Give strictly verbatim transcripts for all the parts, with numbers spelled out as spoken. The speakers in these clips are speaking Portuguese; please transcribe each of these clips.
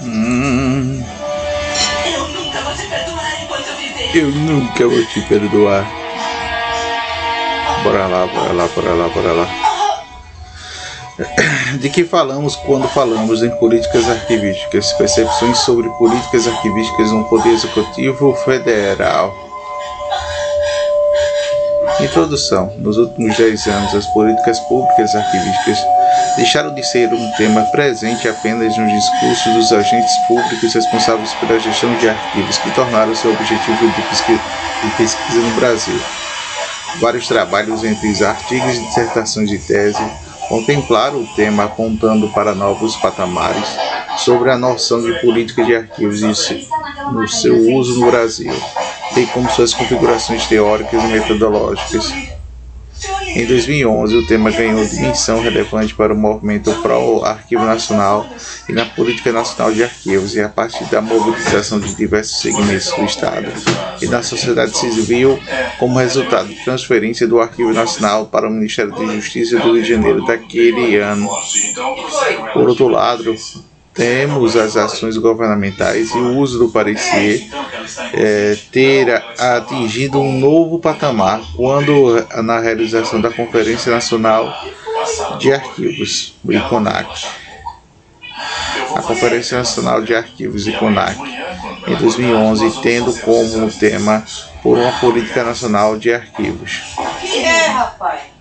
Hum, Eu nunca vou te perdoar enquanto eu viver. eu nunca vou te perdoar. Bora lá, bora lá, bora lá, bora lá. De que falamos quando falamos em políticas arquivísticas? Percepções sobre políticas arquivísticas no Poder Executivo Federal. Introdução. Nos últimos dez anos, as políticas públicas arquivísticas deixaram de ser um tema presente apenas nos discursos dos agentes públicos responsáveis pela gestão de arquivos, que tornaram-se objetivo de pesquisa, de pesquisa no Brasil. Vários trabalhos, entre artigos, dissertações e tese, contemplaram o tema apontando para novos patamares sobre a noção de política de arquivos e no seu uso no Brasil, bem como suas configurações teóricas e metodológicas. Em dois mil e onze, o tema ganhou dimensão relevante para o movimento pró-Arquivo Nacional e na Política Nacional de Arquivos, e a partir da mobilização de diversos segmentos do Estado e da sociedade civil, como resultado de transferência do Arquivo Nacional para o Ministério da Justiça do Rio de Janeiro daquele ano. Por outro lado, temos as ações governamentais e o uso do parecer é, ter atingido um novo patamar quando na realização da Conferência Nacional de Arquivos, o ICONAC. A Conferência Nacional de Arquivos, ICONAC, em dois mil e onze, tendo como tema por uma política nacional de arquivos. Que é, rapaz?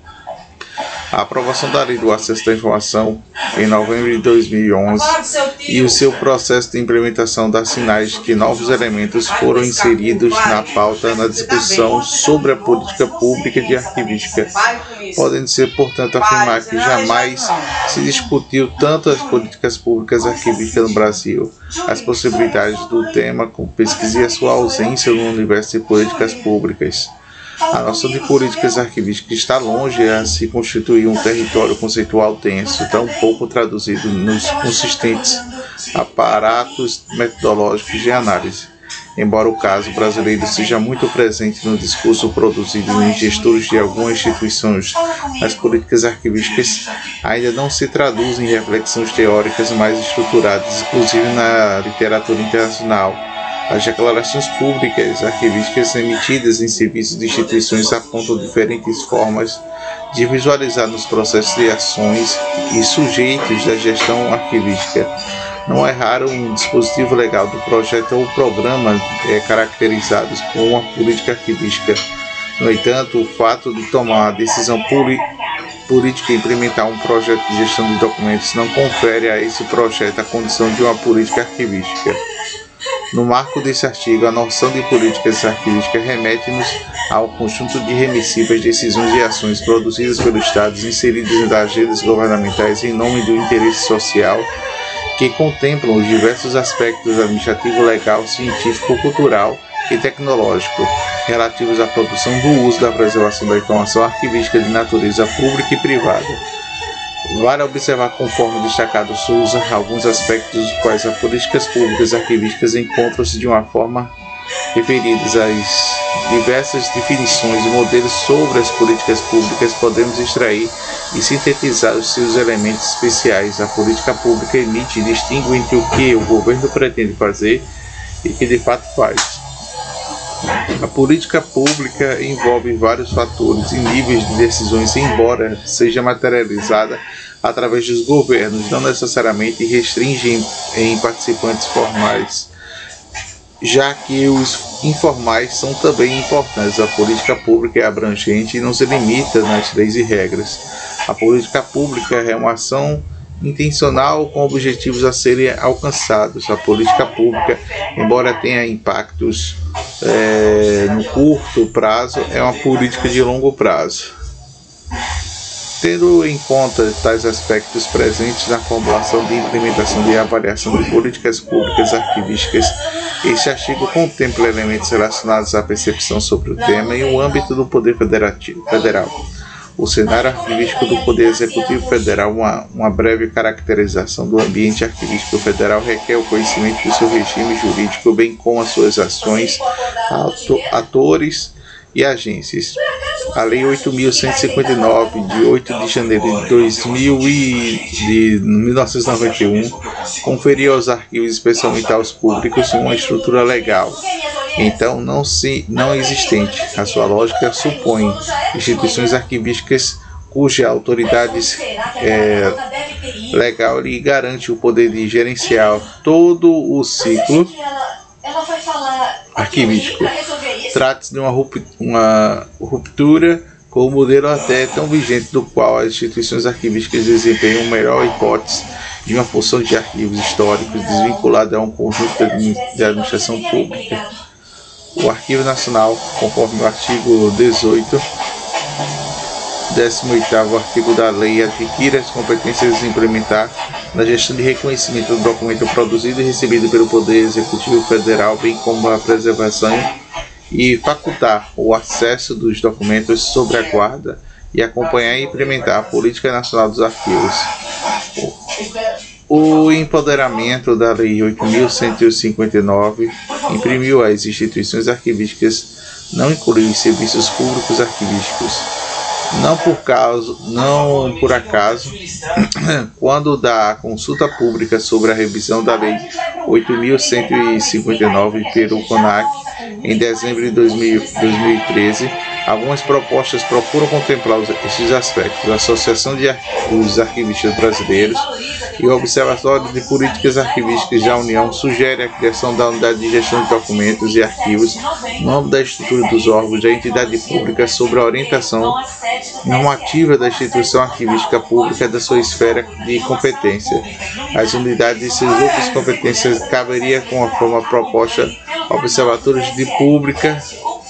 A aprovação da Lei do Acesso à Informação em novembro de dois mil e onze e o seu processo de implementação dá sinais de que novos elementos foram inseridos na pauta na discussão sobre a política pública de arquivística. Podem ser, portanto, afirmar que jamais se discutiu tanto as políticas públicas arquivísticas no Brasil, as possibilidades do tema com pesquisa e a sua ausência no universo de políticas públicas. A noção de políticas arquivísticas está longe a se constituir um território conceitual denso, tão pouco traduzido nos consistentes aparatos metodológicos de análise. Embora o caso brasileiro seja muito presente no discurso produzido em gestores de algumas instituições, as políticas arquivísticas ainda não se traduzem em reflexões teóricas mais estruturadas, inclusive na literatura internacional. As declarações públicas arquivísticas emitidas em serviços de instituições apontam diferentes formas de visualizar nos processos de ações e sujeitos da gestão arquivística. Não é raro um dispositivo legal do projeto ou programa é, caracterizados como uma política arquivística. No entanto, o fato de tomar a decisão política e implementar um projeto de gestão de documentos não confere a esse projeto a condição de uma política arquivística. No marco desse artigo, a noção de políticas arquivísticas remete-nos ao conjunto de remissivas decisões e ações produzidas pelos Estados inseridas nas agendas governamentais em nome do interesse social, que contemplam os diversos aspectos administrativo, legal, científico, cultural e tecnológico relativos à produção do uso da preservação da informação arquivística de natureza pública e privada. Vale observar, conforme destacado Souza, alguns aspectos dos quais as políticas públicas arquivísticas encontram-se de uma forma referidas às diversas definições e modelos sobre as políticas públicas, podemos extrair e sintetizar os seus elementos especiais. A política pública emite e distingue entre o que o governo pretende fazer e o que de fato faz. A política pública envolve vários fatores e níveis de decisões, embora seja materializada através dos governos, não necessariamente restringe em, em participantes formais, já que os informais são também importantes. A política pública é abrangente e não se limita nas leis e regras. A política pública é uma ação intencional com objetivos a serem alcançados. A política pública, embora tenha impactos é, no curto prazo, é uma política de longo prazo. Tendo em conta tais aspectos presentes na formulação de implementação e avaliação de políticas públicas arquivísticas, este artigo contempla elementos relacionados à percepção sobre o tema e o âmbito do Poder Federal. O cenário arquivístico do Poder Executivo Federal, uma, uma breve caracterização do ambiente arquivístico federal, requer o conhecimento do seu regime jurídico, bem como as suas ações, atores e agências. A Lei oito mil cento e cinquenta e nove, de oito de janeiro de, dois mil e, de mil novecentos e noventa e um, conferiu aos arquivos, especialmente aos públicos, uma estrutura legal, então não, se, não existente. A sua lógica supõe instituições arquivísticas cuja autoridade é, legal lhe garante o poder de gerenciar todo o ciclo arquivístico. Trata-se de uma ruptura com o modelo até tão vigente do qual as instituições arquivísticas desempenham melhor hipótese de uma função de arquivos históricos desvinculada a um conjunto de administração pública. O Arquivo Nacional, conforme o artigo dezoito, décimo oitavo artigo da lei, adquire as competências de implementar na gestão de reconhecimento do documento produzido e recebido pelo Poder Executivo Federal, bem como a preservação e facultar o acesso dos documentos sob a guarda e acompanhar e implementar a Política Nacional dos Arquivos. O empoderamento da Lei oito mil cento e cinquenta e nove imprimiu às instituições arquivísticas não incluir os serviços públicos arquivísticos. Não por, caso, não por acaso, quando da consulta pública sobre a revisão da Lei oito mil cento e cinquenta e nove pelo CONAC, em dezembro de dois mil e treze, algumas propostas procuram contemplar esses aspectos. A Associação de dos Arquivistas Brasileiros e o Observatório de Políticas Arquivísticas da União sugere a criação da Unidade de Gestão de Documentos e Arquivos no âmbito da estrutura dos órgãos da entidade pública sobre a orientação normativa da instituição arquivística pública da sua esfera de competência. As unidades e suas outras competências caberia com a forma proposta Observatórios de Pública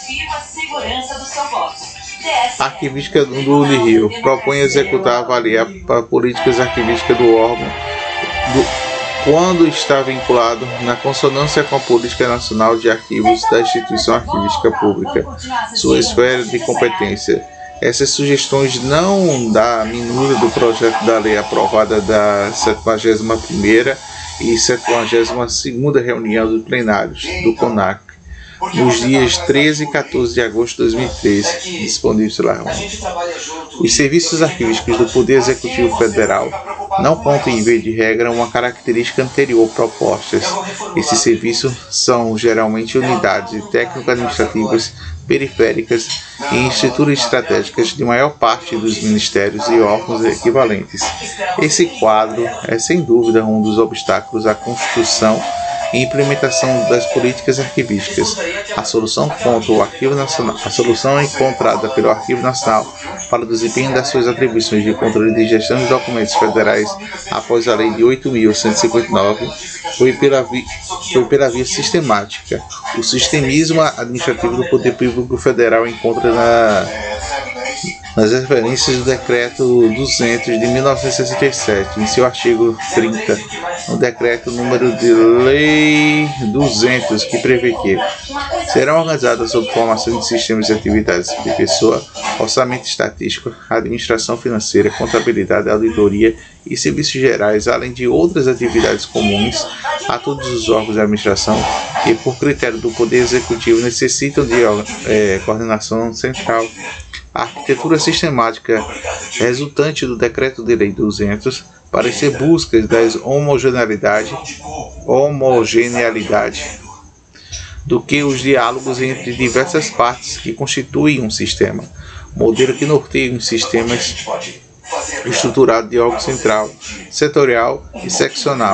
Arquivística do Unirio propõe executar, avaliar para políticas arquivísticas do órgão do, quando está vinculado na consonância com a Política Nacional de Arquivos da Instituição Arquivística Pública, sua esfera de competência. Essas sugestões não da minúria do projeto da lei aprovada da setagésima primeira e setagésima segunda reunião dos plenários do CONAC, nos dias treze e quatorze de agosto de dois mil e treze, disponíveis lá. Os serviços arquivísticos do Poder Executivo Federal não contam, em via de regra, uma característica anterior propostas. Esses serviços são geralmente unidades técnico-administrativas periféricas e estruturas estratégicas de maior parte dos ministérios e órgãos equivalentes. Esse quadro é, sem dúvida, um dos obstáculos à construção e implementação das políticas arquivísticas. A solução contra o Arquivo Nacional, a solução encontrada pelo Arquivo Nacional para o desempenho das suas atribuições de controle de gestão de documentos federais após a Lei de oito mil cento e cinquenta e nove foi pela, vi, foi pela via sistemática. O sistemismo administrativo do Poder Público Federal encontra na nas referências do Decreto duzentos de mil novecentos e sessenta e sete, em seu artigo trinta, no Decreto número de Lei duzentos, que prevê que serão organizadas sob formação de sistemas de atividades de pessoa, orçamento estatístico, administração financeira, contabilidade, auditoria e serviços gerais, além de outras atividades comuns a todos os órgãos de administração que, por critério do Poder Executivo, necessitam de é, coordenação central. A arquitetura sistemática resultante do Decreto de Lei duzentos parece buscas da homogeneidade, homogeneidade do que os diálogos entre diversas partes que constituem um sistema, modelo que norteia os sistemas estruturado de órgão central, setorial e seccional.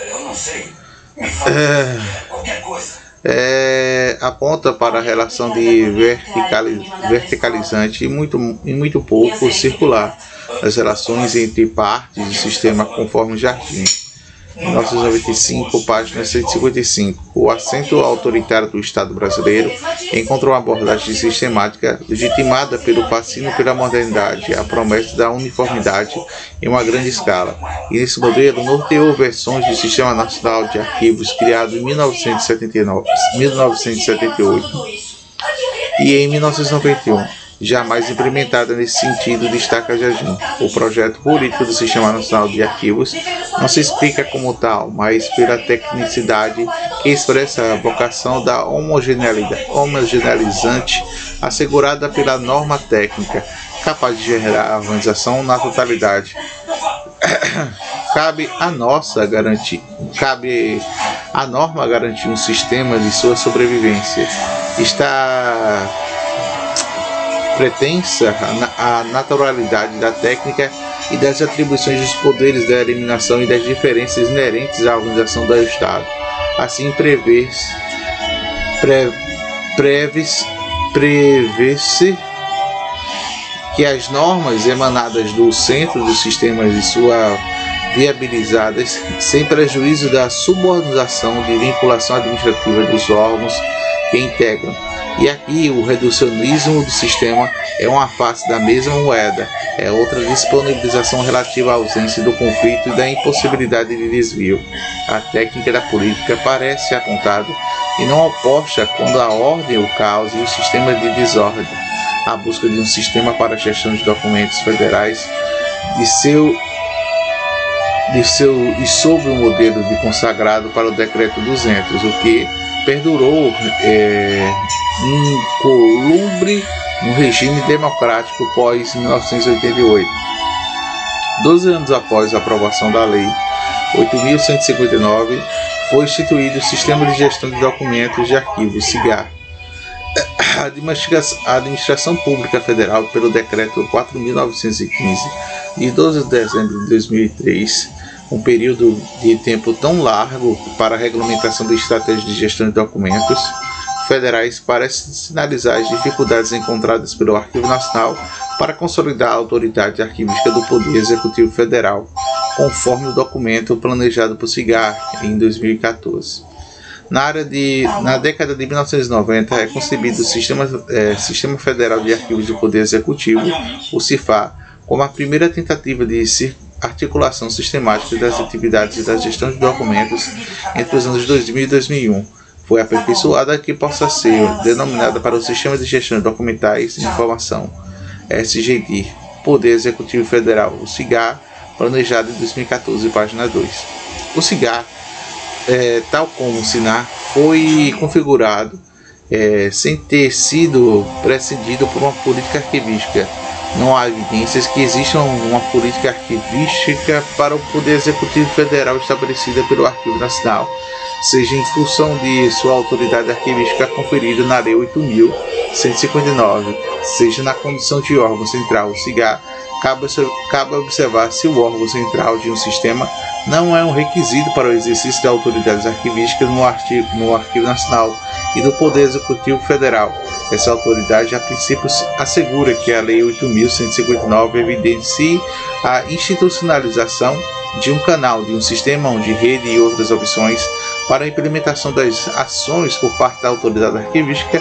É... É, aponta para a relação de verticaliz, verticalizante e muito, e muito pouco circular das relações entre partes do sistema, conforme Jardim, mil novecentos e noventa e cinco, página cento e cinquenta e cinco. O acento autoritário do Estado brasileiro encontrou uma abordagem sistemática legitimada pelo fascínio pela modernidade, a promessa da uniformidade em uma grande escala. E nesse modelo norteou versões do Sistema Nacional de Arquivos criado em mil novecentos e setenta e nove, mil novecentos e setenta e oito e em mil novecentos e noventa e um. jamais implementada nesse sentido, destaca Jardim. O projeto político do Sistema Nacional de Arquivos não se explica como tal, mas pela tecnicidade que expressa a vocação da homogeneidade homogeneizante assegurada pela norma técnica, capaz de gerar a organização na totalidade. Cabe a nossa garantir, cabe a norma garantir um sistema de sua sobrevivência. Está pretensa a naturalidade da técnica e das atribuições dos poderes da eliminação e das diferenças inerentes à organização do Estado. Assim, prevê-se pre, prevê-se prevê-se que as normas emanadas do centro dos sistemas de sua viabilizadas, sem prejuízo da subordinação de vinculação administrativa dos órgãos que integram. E aqui o reducionismo do sistema é uma face da mesma moeda, é outra disponibilização relativa à ausência do conflito e da impossibilidade de desvio. A técnica da política parece apontada e não oposta quando a ordem, o caos e o sistema de desordem. A busca de um sistema para a gestão de documentos federais de seu de seu e sob o modelo de consagrado para o Decreto duzentos, o que perdurou é, incolumbre no regime democrático pós mil novecentos e oitenta e oito. Doze anos após a aprovação da Lei oito mil cento e cinquenta e nove, foi instituído o Sistema de Gestão de Documentos de Arquivos, SIGAR. A Administração Pública Federal, pelo Decreto quatro mil novecentos e quinze, de doze de dezembro de dois mil e três, um período de tempo tão largo para a regulamentação da estratégia de gestão de documentos federais, parece sinalizar as dificuldades encontradas pelo Arquivo Nacional para consolidar a autoridade arquivística do Poder Executivo Federal, conforme o documento planejado por SIGAR em dois mil e quatorze. Na, área de, na década de mil novecentos e noventa, é concebido o Sistema, é, Sistema Federal de Arquivos do Poder Executivo, o CIFAR, como a primeira tentativa de articulação sistemática das atividades da gestão de documentos entre os anos dois mil e dois mil e um. Foi aperfeiçoada que possa ser denominada para o Sistema de Gestão de Documentais de Informação, S G D, Poder Executivo Federal, o SIGAR, planejado em dois mil e quatorze, página dois. O SIGAR, É, tal como o SINAR, foi configurado é, sem ter sido precedido por uma política arquivística. Não há evidências que exista uma política arquivística para o Poder Executivo Federal estabelecida pelo Arquivo Nacional, seja em função de sua autoridade arquivística conferida na Lei oito mil cento e cinquenta e nove, seja na condição de órgão central, o SIGAR. Cabe observar se o órgão central de um sistema não é um requisito para o exercício da autoridade arquivística no arquivo, no Arquivo Nacional e do Poder Executivo Federal. Essa autoridade, a princípio, assegura que a Lei oito mil cento e cinquenta e nove evidencie a institucionalização de um canal, de um sistema de rede e outras opções para a implementação das ações por parte da autoridade arquivística,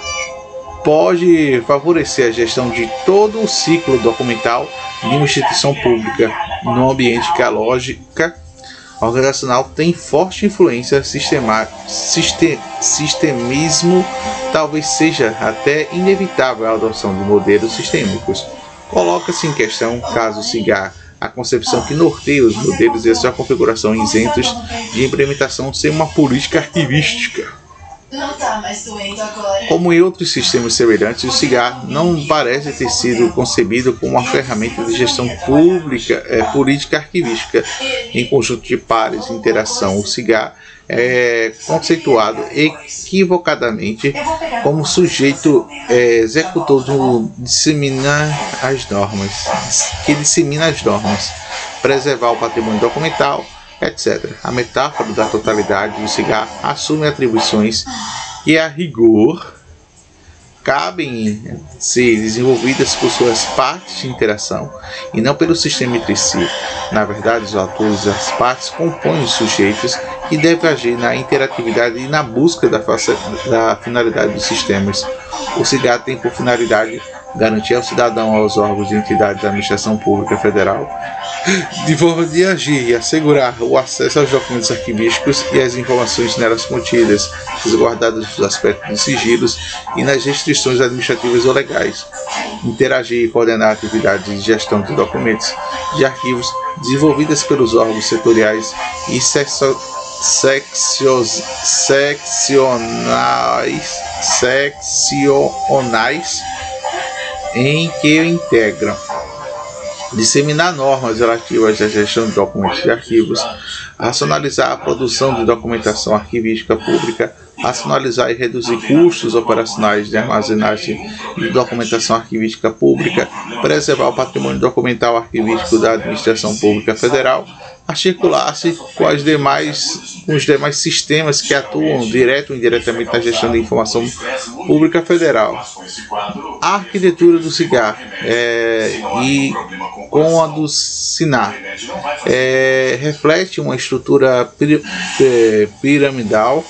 pode favorecer a gestão de todo o ciclo documental de uma instituição pública, no ambiente que a lógica organizacional tem forte influência sistemática. Sistem, sistemismo talvez seja até inevitável a adoção de modelos sistêmicos. Coloca-se em questão, caso SIGAR, a concepção que norteia os modelos e a sua configuração isentos de implementação sem uma política arquivística. Não tá mais doendo agora. Como em outros sistemas semelhantes, o SIGAR não parece ter sido concebido como uma ferramenta de gestão pública, é, política arquivística em conjunto de pares de interação. O SIGAR é conceituado equivocadamente como sujeito é, executor do disseminar as normas, que dissemina as normas, preservar o patrimônio documental, etcétera. A metáfora da totalidade do SIGAR assume atribuições que, a rigor, cabem ser desenvolvidas por suas partes de interação e não pelo sistema entre si. Na verdade, os autores e as partes compõem os sujeitos que devem agir na interatividade e na busca da, da finalidade dos sistemas. O SIGAR tem por finalidade garantir ao cidadão, aos órgãos e entidades da administração pública federal, de forma de agir e assegurar o acesso aos documentos arquivísticos e às informações nelas contidas, resguardados nos aspectos de sigilos e nas restrições administrativas ou legais. interagir e coordenar atividades de gestão de documentos de arquivos desenvolvidas pelos órgãos setoriais e seccio, seccios, seccionais, seccionais em que integram, disseminar normas relativas à gestão de documentos de arquivos, racionalizar a produção de documentação arquivística pública, racionalizar e reduzir custos operacionais de armazenagem de documentação arquivística pública, preservar o patrimônio documental arquivístico da Administração Pública Federal, articular-se com, as demais, com os demais sistemas que atuam direto ou indiretamente na gestão da informação pública federal. A arquitetura do SIGAR é, e com a do SINAR é, reflete uma estrutura pir, piramidal: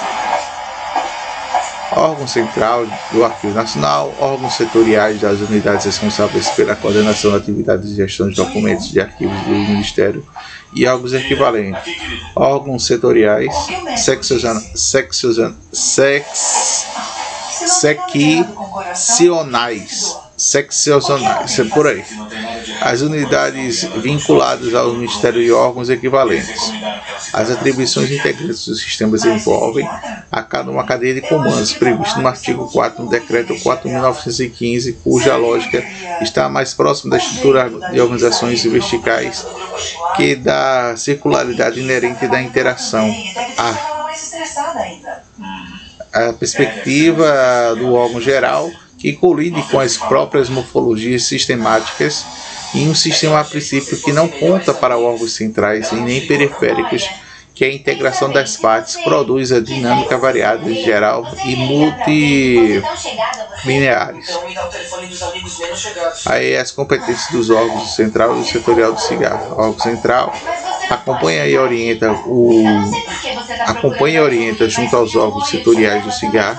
órgão central do Arquivo Nacional, órgãos setoriais das unidades responsáveis pela coordenação da atividade de gestão de documentos de arquivos do Ministério e órgãos equivalentes, órgãos setoriais, seccionais, seccionais, seccionais, é por aí. As unidades vinculadas ao Ministério e órgãos equivalentes. As atribuições integrantes dos sistemas envolvem a cada uma cadeia de comandos prevista no artigo quatro do Decreto quatro mil novecentos e quinze, cuja lógica está mais próxima da estrutura de organizações verticais que da circularidade inerente da interação. A, a perspectiva do órgão geral, que colide com as próprias morfologias sistemáticas em um sistema a princípio que não conta para órgãos centrais e nem periféricos, que a integração das partes produz a dinâmica variada, geral e multilineares. Aí as competências dos órgãos central e setorial do SIGAR. O órgão central acompanha e orienta o acompanha e orienta junto aos órgãos setoriais do SIGAR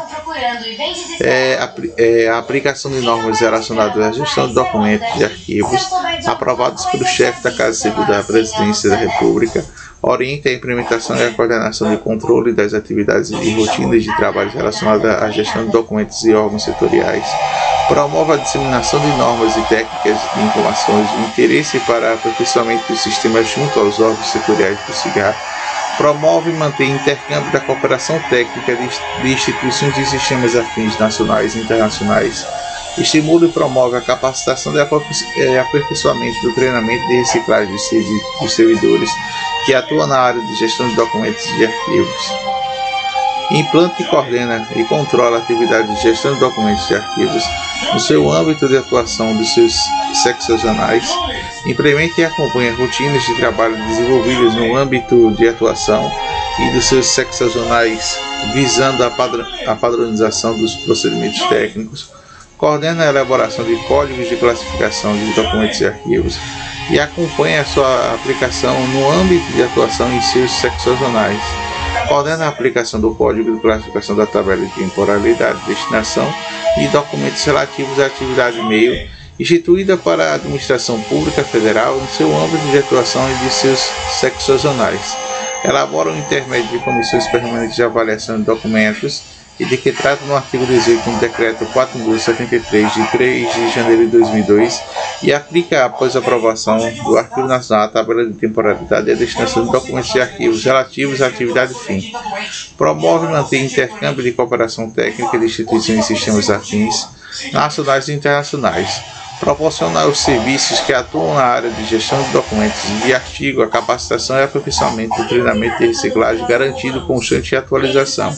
é, a, é, a aplicação de normas relacionadas à gestão de documentos de arquivos aprovados pelo chefe da Casa Civil da Presidência da República, orienta a implementação e a coordenação de controle das atividades e rotinas de trabalho relacionadas à gestão de documentos e órgãos setoriais, promove a disseminação de normas e técnicas de informações, o interesse para aperfeiçoamento dos sistemas junto aos órgãos setoriais do SIGAR, promove e mantém intercâmbio da cooperação técnica de instituições e sistemas afins nacionais e internacionais, estimula e promove a capacitação e aperfeiçoamento do treinamento de reciclagem dos servidores que atuam na área de gestão de documentos e de arquivos. Implanta e coordena e controla a atividade de gestão de documentos e arquivos no seu âmbito de atuação dos seus seccionais, implementa e acompanha rotinas de trabalho desenvolvidas no âmbito de atuação e dos seus seccionais, visando a, padr a padronização dos procedimentos técnicos, coordena a elaboração de códigos de classificação de documentos e arquivos e acompanha a sua aplicação no âmbito de atuação em seus seccionais, coordena a aplicação do código de classificação da tabela de temporalidade, destinação e documentos relativos à atividade meio, instituída para a Administração Pública Federal no seu âmbito de atuação e de seus seccionais. Elabora um intermédio de comissões permanentes de avaliação de documentos e de que trata no artigo dezoito do Decreto quatro mil e setenta e três, de três de janeiro de dois mil e dois, e aplica, após a aprovação do Arquivo Nacional, a tabela de temporalidade e a destinação de documentos e arquivos relativos à atividade fim. Promove e mantém intercâmbio de cooperação técnica de instituições e sistemas afins, nacionais e internacionais. Proporciona aos serviços que atuam na área de gestão de documentos e de artigo a capacitação e aperfeiçoamento do treinamento de reciclagem garantido constante e atualização.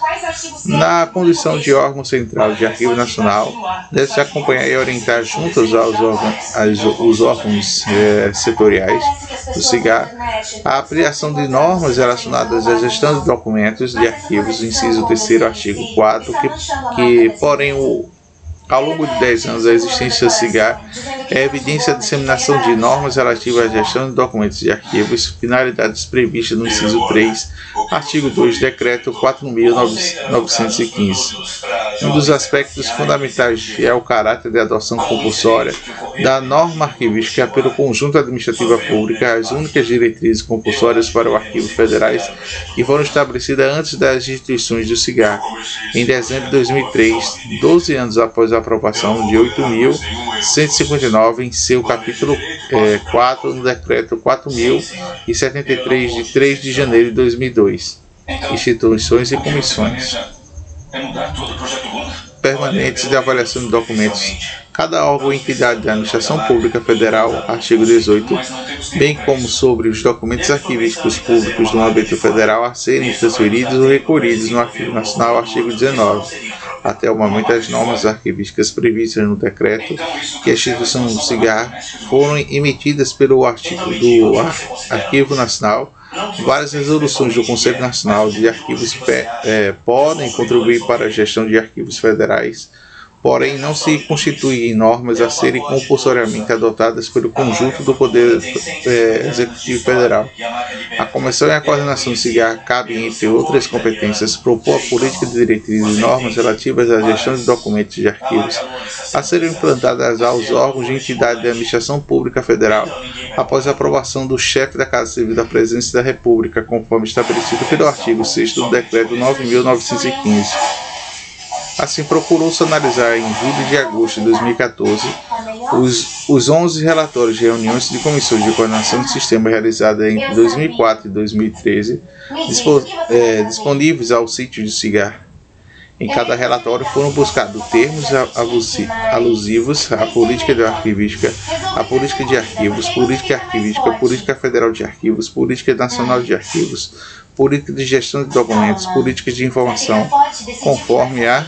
Na condição de órgão central de Arquivo Nacional, deve-se acompanhar e orientar juntos aos órgãos, aos órgãos eh, setoriais do SIGAR a aplicação de normas relacionadas à gestão de documentos de arquivos, inciso terceiro, artigo quatro, que, que porém, o ao longo de dez anos da existência do SIGAR, é evidência a disseminação de normas relativas à gestão de documentos e arquivos, finalidades previstas no inciso três, artigo dois, Decreto quatro mil novecentos e quinze. Um dos aspectos fundamentais é o caráter de adoção compulsória da norma arquivística pelo conjunto administrativa pública, as únicas diretrizes compulsórias para o arquivo federais que foram estabelecidas antes das instituições do cigarro. Em dezembro de dois mil e três, doze anos após a aprovação de oito mil cento e cinquenta e nove em seu capítulo é, quatro no decreto quatro mil e setenta e três de três de janeiro de dois mil e dois. Instituições e comissões permanentes de avaliação de documentos. Cada órgão ou entidade da Administração Pública Federal, artigo dezoito, bem como sobre os documentos arquivísticos públicos do âmbito federal a serem transferidos ou recolhidos no Arquivo Nacional, artigo dezenove. Até o momento, as normas arquivísticas previstas no decreto que a instituição do cigarro foram emitidas pelo artigo do Arquivo Nacional. Várias resoluções do Conselho Nacional de Arquivos é, podem contribuir para a gestão de arquivos federais, porém não se constituem normas a serem compulsoriamente adotadas pelo conjunto do Poder é, Executivo Federal. A Comissão e a Coordenação do Cigarro cabem, entre outras competências, propor a política de diretrizes e normas relativas à gestão de documentos de arquivos a serem implantadas aos órgãos de entidade da Administração Pública Federal após a aprovação do chefe da Casa Civil da Presidência da República, conforme estabelecido pelo artigo sexto do Decreto nove mil novecentos e quinze. Assim, procurou-se analisar em julho de agosto de dois mil e quatorze os, os onze relatórios de reuniões de comissões de coordenação de sistema realizadas entre dois mil e quatro e dois mil e treze, dispo, é, disponíveis ao sítio de cigarro. Em cada relatório foram buscados termos alusivos à política de arquivística, à política de arquivos, política arquivística, política federal de arquivos, política nacional de arquivos, política de gestão de documentos, política de informação, conforme a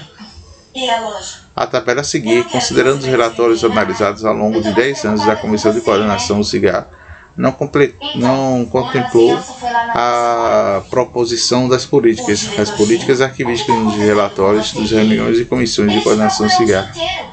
A tabela a seguir, considerando os relatórios analisados ao longo de dez anos da Comissão de Coordenação do Cigarro, não, não contemplou a proposição das políticas, as políticas arquivísticas nos relatórios das reuniões e comissões de coordenação do cigarro.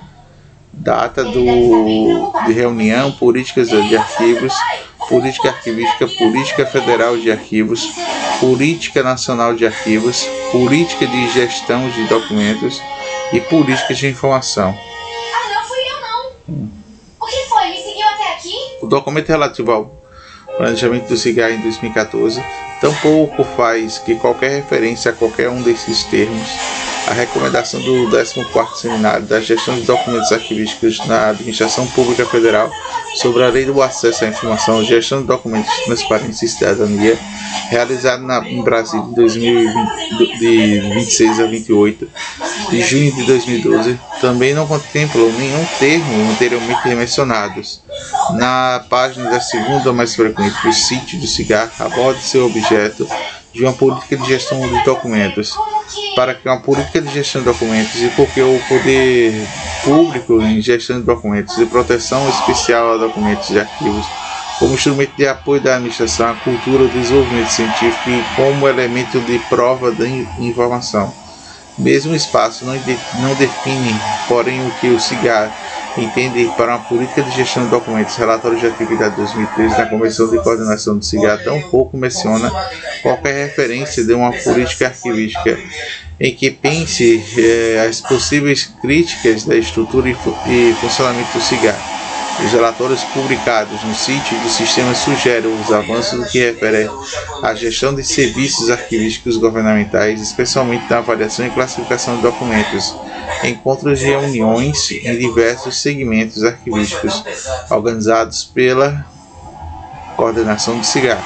Data do, de reunião, políticas de arquivos, política arquivística, política federal de arquivos, política nacional de arquivos, política de gestão de documentos e políticas de informação. Ah, não fui eu não. O que foi? Me seguiu até aqui? O documento relativo ao planejamento do cigarro em dois mil e quatorze tampouco faz que qualquer referência a qualquer um desses termos. A recomendação do décimo quarto Seminário da Gestão de Documentos Arquivísticos na Administração Pública Federal sobre a Lei do Acesso à Informação, Gestão de Documentos de Transparência e Cidadania, realizado na, em Brasília em dois mil e vinte, de vinte e seis a vinte e oito de junho de dois mil e doze, também não contemplam nenhum termo anteriormente mencionados. Na página da segunda mais frequente do sítio do cigarro, aborda seu objeto de uma política de gestão de documentos. Para que uma política de gestão de documentos e porque o poder público em gestão de documentos e proteção especial a documentos e arquivos como instrumento de apoio da administração, a cultura, o desenvolvimento científico e como elemento de prova da informação. Mesmo espaço não, de, não define, porém, o que o cigarro entende para uma política de gestão de documentos. Relatório de atividade de dois mil e treze da Comissão de Coordenação do Cigarro tampouco menciona qualquer referência de uma política arquivística em que pense eh, as possíveis críticas da estrutura e, e funcionamento do cigarro. Os relatórios publicados no sítio do sistema sugerem os avanços no que refere à gestão de serviços arquivísticos governamentais, especialmente na avaliação e classificação de documentos, encontros e reuniões em diversos segmentos arquivísticos organizados pela Coordenação do Cigarro.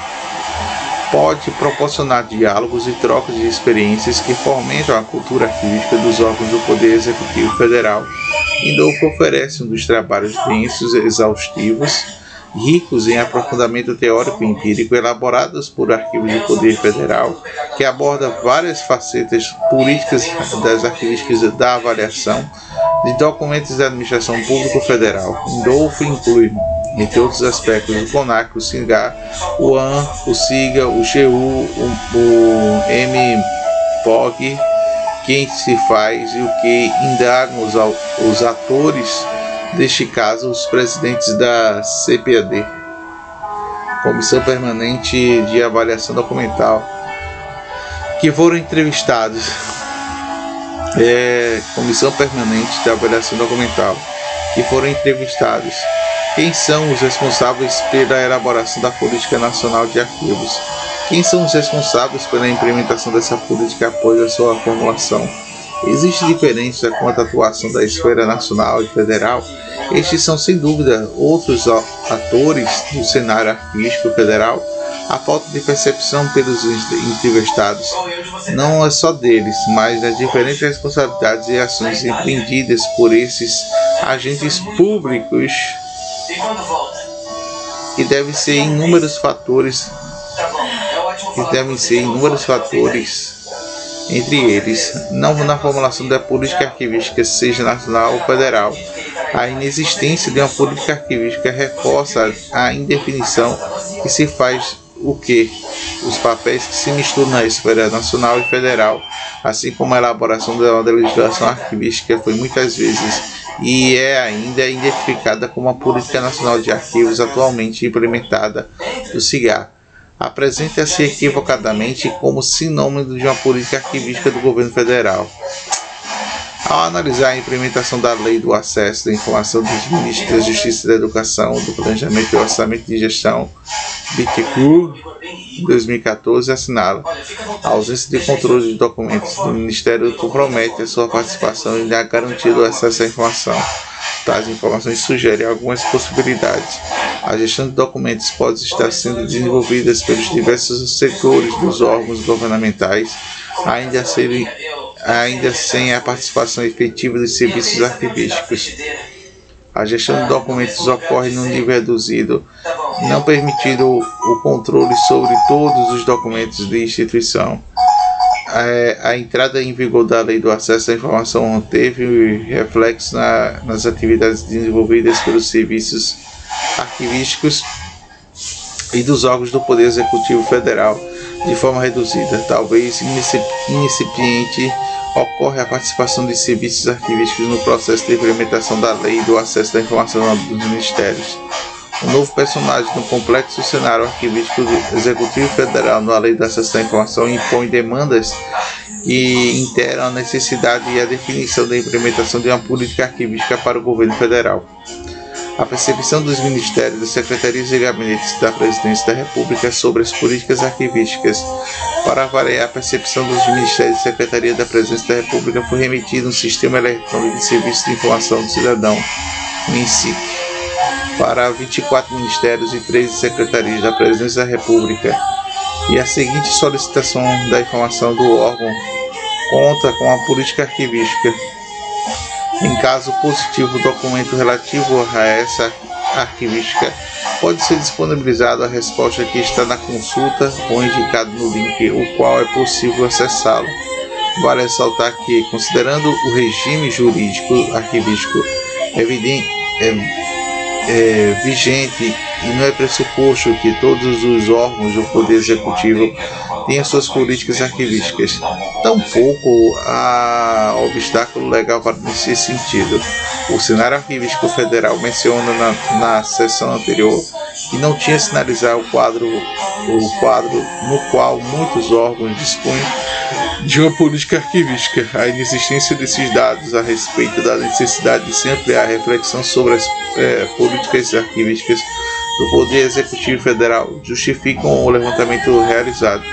Pode proporcionar diálogos e trocas de experiências que fomentam a cultura arquivística dos órgãos do Poder Executivo Federal. Indolfo oferece um dos trabalhos densos, exaustivos, ricos em aprofundamento teórico e empírico, elaborados por arquivos do Poder Federal, que aborda várias facetas políticas das arquivísticas da avaliação de documentos da Administração Pública Federal. Indolfo inclui, entre outros aspectos, o CONAC, o CINGAR, o A N, o SIGA, o G U, o, o M P O G, quem se faz e o que indagam os, os atores, deste caso, os presidentes da C P A D, Comissão Permanente de Avaliação Documental, que foram entrevistados é, Comissão Permanente de Avaliação Documental, que foram entrevistados. Quem são os responsáveis pela elaboração da Política Nacional de Arquivos? Quem são os responsáveis pela implementação dessa política após a sua formulação? Existe diferença quanto à atuação da esfera nacional e federal? Estes são, sem dúvida, outros atores do cenário arquivístico federal. A falta de percepção pelos entrevistados não é só deles, mas das diferentes responsabilidades e ações empreendidas por esses agentes públicos, que devem ser inúmeros fatores, que devem ser inúmeros fatores, entre eles, não na formulação da política arquivística, seja nacional ou federal. A inexistência de uma política arquivística reforça a indefinição que se faz o que? Os papéis que se misturam na esfera nacional e federal, assim como a elaboração da legislação arquivística foi muitas vezes e é ainda identificada como a Política Nacional de Arquivos atualmente implementada do CIGAR. Apresenta-se equivocadamente como sinônimo de uma política arquivística do governo federal. Ao analisar a implementação da Lei do Acesso da Informação dos Ministros da Justiça e da Educação, do Planejamento e Orçamento de Gestão, B T C U, em dois mil e quatorze, assinala: a ausência de controle de documentos do Ministério compromete a sua participação e a garantia do acesso à informação. Tais informações sugerem algumas possibilidades. A gestão de documentos pode estar sendo desenvolvida pelos diversos setores dos órgãos governamentais, ainda, serem, ainda sem a participação efetiva dos serviços arquivísticos. A gestão de documentos ocorre num nível reduzido, não permitindo o controle sobre todos os documentos de instituição. A, a entrada em vigor da Lei do Acesso à Informação teve reflexo na, nas atividades desenvolvidas pelos serviços arquivísticos e dos órgãos do Poder Executivo Federal de forma reduzida, talvez incipiente. Ocorre a participação de serviços arquivísticos no processo de implementação da Lei do Acesso à Informação dos Ministérios. Um novo personagem no complexo cenário arquivístico do Executivo Federal na Lei do Acesso à Informação impõe demandas que interam a necessidade e a definição da implementação de uma política arquivística para o governo federal. A percepção dos ministérios, das secretarias e gabinetes da Presidência da República sobre as políticas arquivísticas. Para avaliar a percepção dos ministérios e secretarias da Presidência da República, foi remetido um sistema eletrônico de serviço de informação do cidadão, o INSIC, para vinte e quatro ministérios e treze secretarias da Presidência da República, e a seguinte solicitação da informação do órgão conta com a política arquivística. Em caso positivo, o documento relativo a essa arquivística pode ser disponibilizado a resposta que está na consulta ou indicado no link, o qual é possível acessá-lo. Vale ressaltar que, considerando o regime jurídico arquivístico evidente, é, é, vigente, e não é pressuposto que todos os órgãos do Poder Executivo tenham suas políticas arquivísticas, tampouco há obstáculo legal para nesse sentido. O cenário arquivístico federal menciona na, na sessão anterior que não tinha sinalizar o quadro, o quadro no qual muitos órgãos dispõem de uma política arquivística. A inexistência desses dados a respeito da necessidade de se ampliar a reflexão sobre as é, políticas arquivísticas do Poder Executivo Federal justificam o levantamento realizado.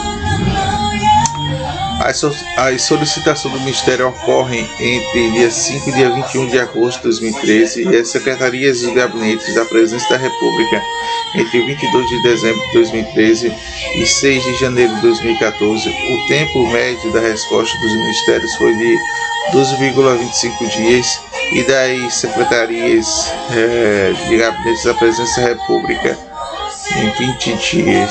As solicitações do Ministério ocorrem entre dia cinco e dia vinte e um de agosto de dois mil e treze e as secretarias e os gabinetes da Presidência da República entre vinte e dois de dezembro de dois mil e treze e seis de janeiro de dois mil e quatorze. O tempo médio da resposta dos ministérios foi de doze vírgula vinte e cinco dias e das secretarias é, de gabinetes da Presidência da República em vinte dias.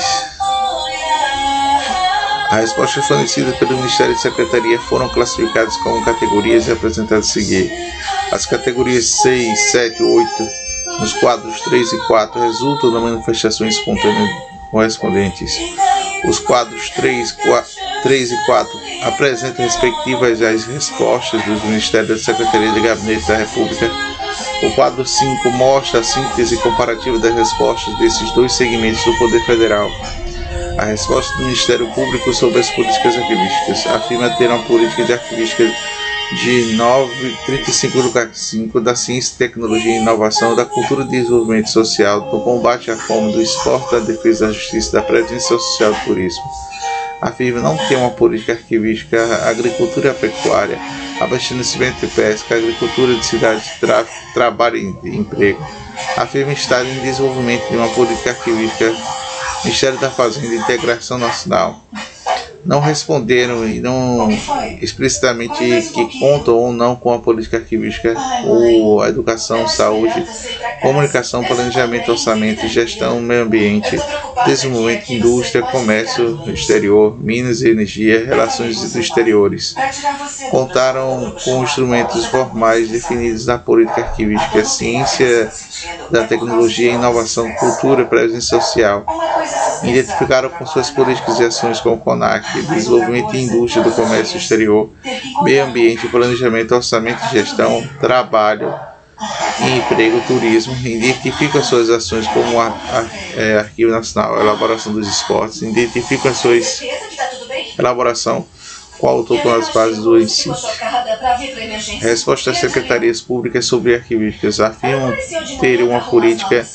As respostas fornecidas pelo Ministério e Secretaria foram classificadas como categorias e apresentadas a seguir. As categorias seis, sete, oito, nos quadros três e quatro, resultam da manifestação espontânea correspondentes. Os quadros três, quatro, três e quatro apresentam respectivas as respostas dos Ministérios e Secretaria de Gabinete da República. O quadro cinco mostra a síntese comparativa das respostas desses dois segmentos do Poder Federal. A resposta do Ministério Público sobre as políticas arquivísticas afirma ter uma política de arquivística de nove trinta e cinco vírgula cinco da ciência, tecnologia e inovação, da cultura e desenvolvimento social, do combate à fome, do esporte, da defesa da justiça, da previdência social e do turismo. Afirma não ter uma política arquivística, agricultura e pecuária, abastecimento e pesca, agricultura de cidades, tráfico, trabalho e emprego. Afirma estar em desenvolvimento de uma política arquivística, Ministério da Fazenda e Integração Nacional. Não responderam e não explicitamente que contam ou não com a política arquivística ou a educação, saúde, comunicação, planejamento, orçamento, gestão, meio ambiente, desenvolvimento, indústria, comércio exterior, minas e energia, relações exteriores. Contaram com instrumentos formais definidos na política arquivística, ciência da tecnologia, inovação, cultura, presença social. Identificaram com suas políticas e ações com o CONAC, desenvolvimento e indústria do comércio exterior, meio ambiente, planejamento, orçamento e gestão, trabalho e emprego, turismo. Identificam as suas ações como a, a, é, Arquivo Nacional, elaboração dos esportes. Identificam as suas elaboração com o autor com as bases do ensino. Resposta das secretarias públicas sobre arquivísticas. Afirmam ter uma política.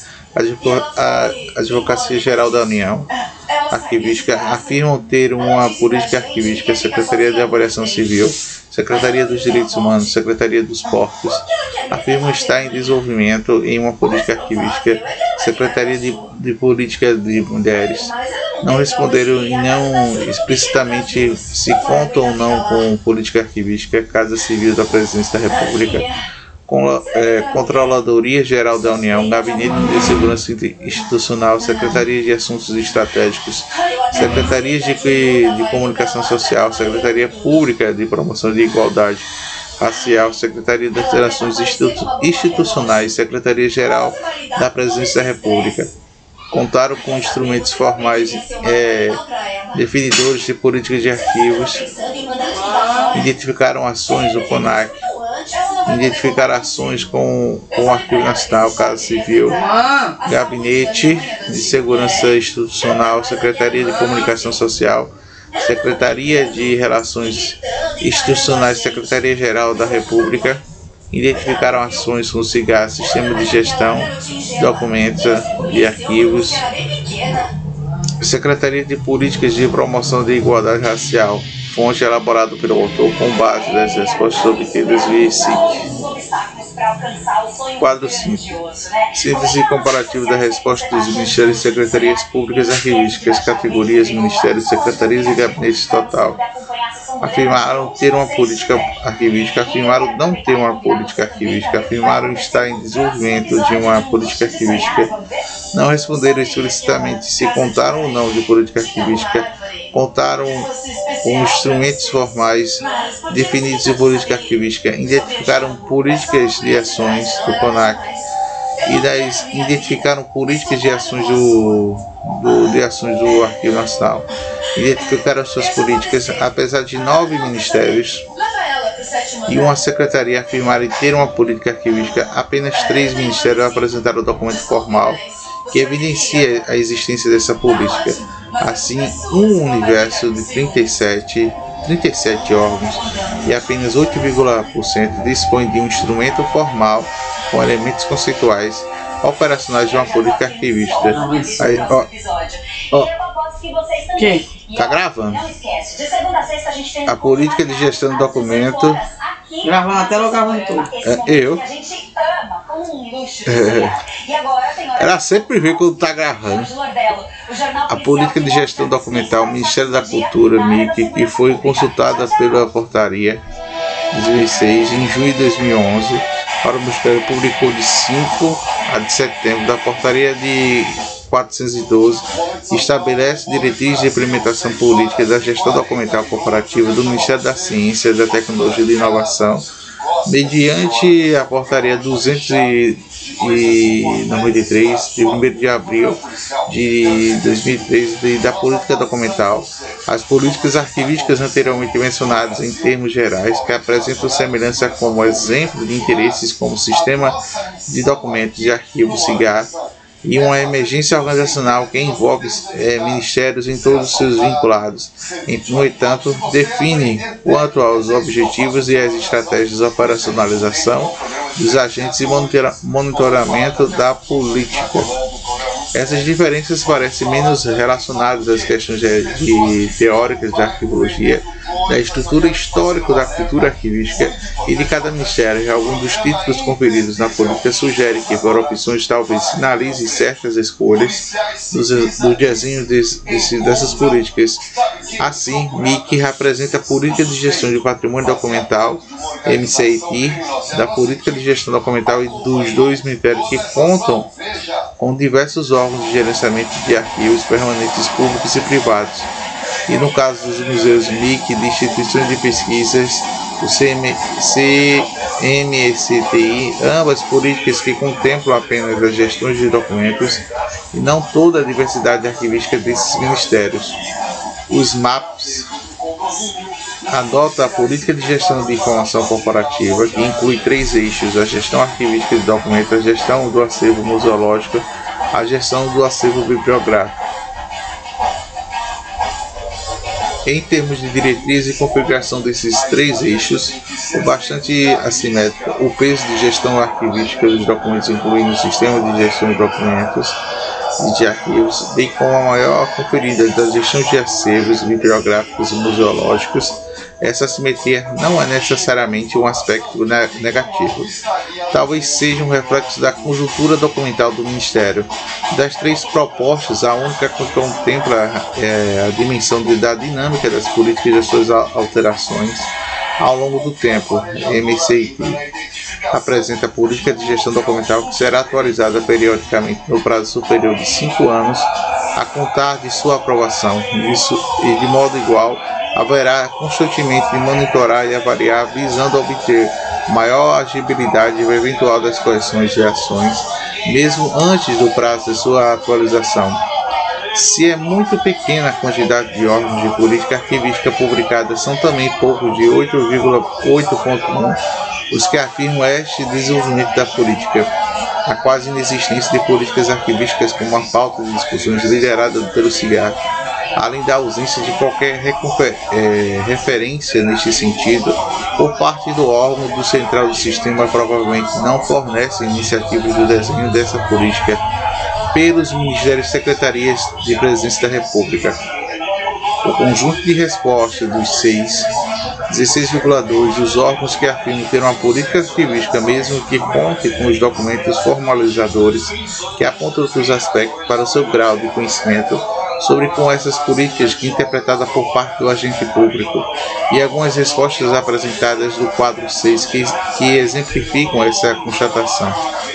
A Advocacia Geral da União Arquivística afirmam ter uma política arquivística, Secretaria de Avaliação Civil, Secretaria dos Direitos Humanos, Secretaria dos Portos, afirmam estar em desenvolvimento em uma política arquivística, Secretaria de, de Política de Mulheres. Não responderam e não explicitamente se contam ou não com política arquivística, Casa Civil da Presidência da República, Com, é, Controladoria Geral da União, Gabinete de Segurança Institucional, Secretaria de Assuntos Estratégicos, Secretaria de, de Comunicação Social, Secretaria Pública de Promoção de Igualdade Racial, Secretaria das Relações Institu Institucionais, Secretaria Geral da Presidência da República. Contaram com instrumentos formais é, definidores de políticas de arquivos, identificaram ações do CONAC, identificar ações com, com o Arquivo Nacional, Casa Civil, Gabinete de Segurança Institucional, Secretaria de Comunicação Social, Secretaria de Relações Institucionais, Secretaria Geral da República. Identificaram ações com o SIGAR, Sistema de Gestão de Documentos e Arquivos, Secretaria de Políticas de Promoção de Igualdade Racial, fonte elaborada pelo autor com base das respostas obtidas via S I C. Quadro cinco. Síntese comparativa da resposta dos Ministérios e Secretarias Públicas Arquivísticas, categorias, Ministérios, Secretarias e Gabinetes total. Afirmaram ter uma política arquivística, afirmaram não ter uma política arquivística, afirmaram estar em desenvolvimento de uma política arquivística, não responderam explicitamente se contaram ou não de política arquivística, contaram com instrumentos formais definidos de política arquivística, identificaram políticas de ações do CONAC e das, identificaram políticas de ações do, do, de ações do Arquivo Nacional, identificaram suas políticas, apesar de nove ministérios e uma secretaria afirmarem ter uma política arquivística, apenas três ministérios apresentaram o documento formal que evidencia a existência dessa política. Assim, um universo de trinta e sete, trinta e sete órgãos e apenas oito vírgula um por cento dispõe de um instrumento formal com elementos conceituais operacionais de uma política arquivista. Aí, ó, ó, tá gravando? A política de gestão do documento. Gravando até logo gravando tudo. É, eu. É. Ela sempre vê quando tá gravando. A política de gestão documental, Ministério da Cultura, M I C, que foi consultada pela portaria dois mil e seis em junho de dois mil e onze. Para o Ministério publicou de cinco a de setembro da portaria de quatrocentos e doze, que estabelece diretrizes de implementação política da gestão documental corporativa do Ministério da Ciência, da Tecnologia e da Inovação, mediante a portaria duzentos e noventa e três, de primeiro de abril de dois mil e treze, da política documental. As políticas arquivísticas anteriormente mencionadas em termos gerais, que apresentam semelhança como exemplo de interesses como Sistema de Documentos de Arquivo SIGAR, e uma emergência organizacional que envolve é, ministérios em todos os seus vinculados. No entanto, define quanto aos objetivos e as estratégias de operacionalização dos agentes e monitora monitoramento da política. Essas diferenças parecem menos relacionadas às questões de, de teóricas da arquivologia, da estrutura histórica da cultura arquivística e de cada ministério. Alguns dos títulos conferidos na política sugerem que, por opções, talvez sinalizem certas escolhas do, do desenho desse, desse, dessas políticas. Assim, M I C representa a Política de Gestão de Patrimônio Documental, M C I T, da Política de Gestão Documental e dos dois ministérios que contam com diversos órgãos de gerenciamento de arquivos permanentes públicos e privados. E no caso dos museus M I C de instituições de pesquisas, o C M S T I, ambas políticas que contemplam apenas as gestões de documentos e não toda a diversidade arquivística desses ministérios. Os M A Ps adota a Política de Gestão de Informação Corporativa, que inclui três eixos: a gestão arquivística de documentos, a gestão do acervo museológico, a gestão do acervo bibliográfico. Em termos de diretriz e configuração desses três eixos, o bastante assimétrico, o peso de gestão arquivística dos documentos, incluindo o sistema de gestão de documentos e de arquivos, bem como a maior conferida da gestão de acervos bibliográficos e museológicos. Essa assimetria não é necessariamente um aspecto negativo. Talvez seja um reflexo da conjuntura documental do Ministério. Das três propostas, a única que contempla é, a dimensão de, da dinâmica das políticas e das suas alterações ao longo do tempo. M C I T apresenta a política de gestão documental que será atualizada periodicamente no prazo superior de cinco anos a contar de sua aprovação. Isso, e de modo igual, haverá constantemente de monitorar e avaliar, visando obter maior agibilidade eventual das correções de ações, mesmo antes do prazo de sua atualização. Se é muito pequena a quantidade de órgãos de política arquivística publicadas, são também pouco de oito vírgula oito ponto um os que afirmam este desenvolvimento da política. A quase inexistência de políticas arquivísticas como uma pauta de discussões liderada pelo C I A R, além da ausência de qualquer é, referência neste sentido por parte do órgão do central do sistema, provavelmente não fornece iniciativas do desenho dessa política pelos ministérios e secretarias de presidência da República. O conjunto de respostas dos seis, dezesseis vírgula dois dos órgãos que afirmam ter uma política arquivística, mesmo que conte com os documentos formalizadores que apontam outros aspectos para o seu grau de conhecimento sobre como essas políticas que interpretadas por parte do agente público, e algumas respostas apresentadas do quadro seis que, que exemplificam essa constatação.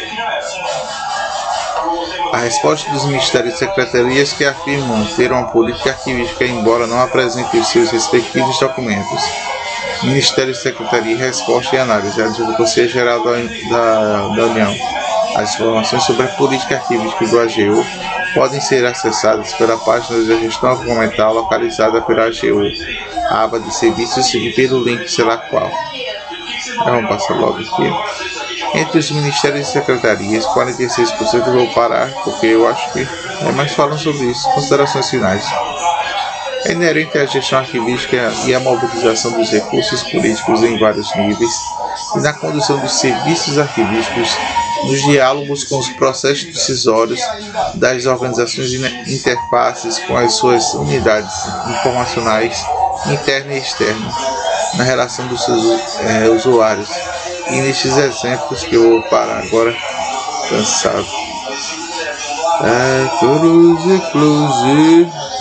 A resposta dos ministérios e secretarias que afirmam ter uma política arquivística, embora não apresentem os seus respectivos documentos. Ministério e Secretaria, resposta e análise. A Advocacia Geral da, da, da União. As informações sobre a política arquivística do A G U podem ser acessadas pela página da gestão documental localizada pela A G U, a aba de serviços, e pelo link sei lá qual. Vamos passar logo aqui. Entre os ministérios e secretarias, quarenta e seis por cento eu vou parar, porque eu acho que é mais falando sobre isso. Considerações finais. É inerente à gestão arquivística e à mobilização dos recursos políticos em vários níveis e na condução dos serviços arquivísticos, nos diálogos com os processos decisórios das organizações e interfaces com as suas unidades informacionais interna e externa, na relação dos seus é, usuários. E nestes exemplos que eu vou parar agora, cansado. É,